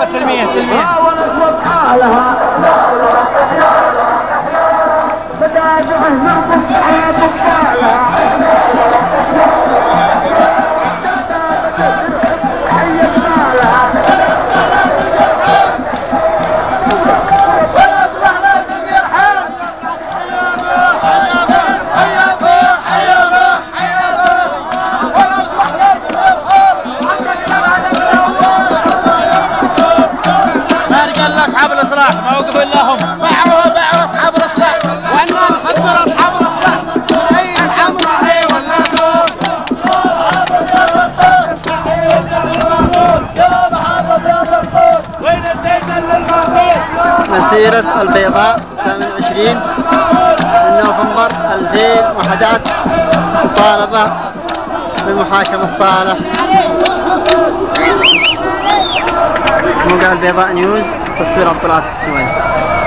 تلميح تلميح. أصحاب الإصلاح ما وقف إلا هم. باعوا أصحاب الإصلاح، وأنا نخبر أصحاب الإصلاح أي الحمراء أي ولا مسيرة البيضاء 28 من نوفمبر 2011 مطالبة بمحاكمة صالح. موقع البيضاء نيوز، تصوير عبد العاطف السويد.